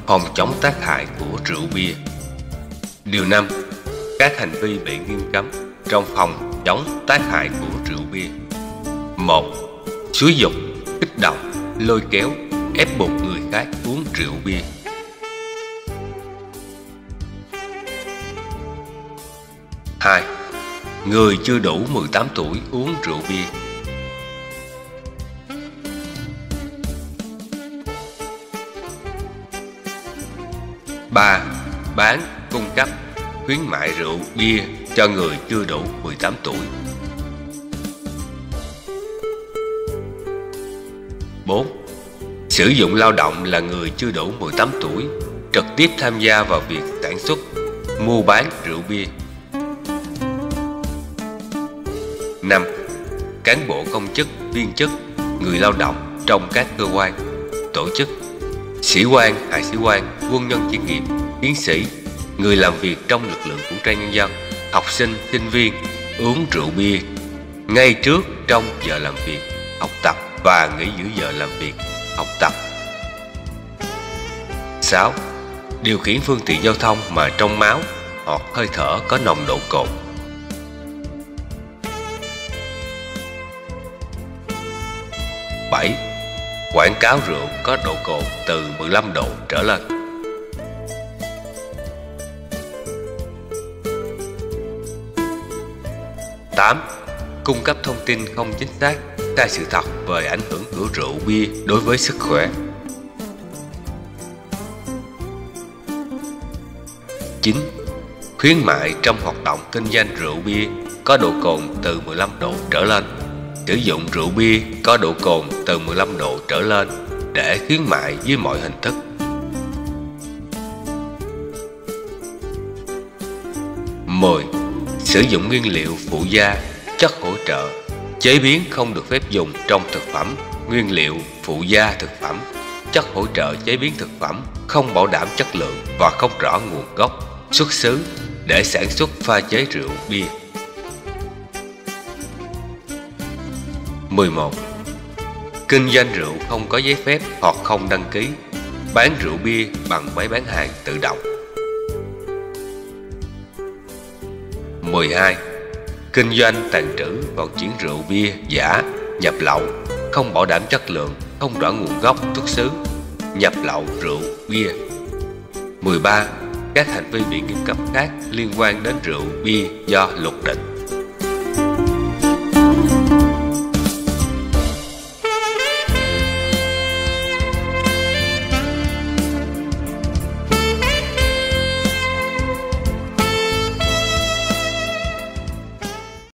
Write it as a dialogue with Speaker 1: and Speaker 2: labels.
Speaker 1: phòng chống tác hại của rượu bia. Điều 5. Các hành vi bị nghiêm cấm trong phòng chống tác hại của rượu bia. 1. Xúi dục, kích động, lôi kéo, ép buộc người khác uống rượu bia. 2. Người chưa đủ 18 tuổi uống rượu bia. 3. Bán, cung cấp, khuyến mại rượu bia cho người chưa đủ 18 tuổi. 4. Sử dụng lao động là người chưa đủ 18 tuổi trực tiếp tham gia vào việc sản xuất, mua bán rượu bia. 5. Cán bộ công chức, viên chức, người lao động trong các cơ quan, tổ chức, sĩ quan, hạ sĩ quan, quân nhân chuyên nghiệp, tiến sĩ, người làm việc trong lực lượng vũ trang nhân dân, học sinh, sinh viên uống rượu bia ngay trước, trong giờ làm việc, học tập và nghỉ giữa giờ làm việc, học tập. 6. Điều khiển phương tiện giao thông mà trong máu hoặc hơi thở có nồng độ cồn. 7. Quảng cáo rượu có độ cồn từ 15 độ trở lên. 8. Cung cấp thông tin không chính xác, sai sự thật về ảnh hưởng của rượu bia đối với sức khỏe. 9. Khuyến mại trong hoạt động kinh doanh rượu bia có độ cồn từ 15 độ trở lên. Sử dụng rượu bia có độ cồn từ 15 độ trở lên để khuyến mại dưới mọi hình thức. 10. Sử dụng nguyên liệu phụ gia, chất hỗ trợ, chế biến không được phép dùng trong thực phẩm, nguyên liệu phụ gia thực phẩm, chất hỗ trợ chế biến thực phẩm không bảo đảm chất lượng và không rõ nguồn gốc, xuất xứ để sản xuất pha chế rượu bia. 11. Kinh doanh rượu không có giấy phép hoặc không đăng ký, bán rượu bia bằng máy bán hàng tự động. 12. Kinh doanh, tàng trữ, vận chuyển rượu bia giả, nhập lậu, không bảo đảm chất lượng, không rõ nguồn gốc, xuất xứ, nhập lậu rượu bia. 13. Các hành vi bị nghiêm cấm khác liên quan đến rượu bia do luật định.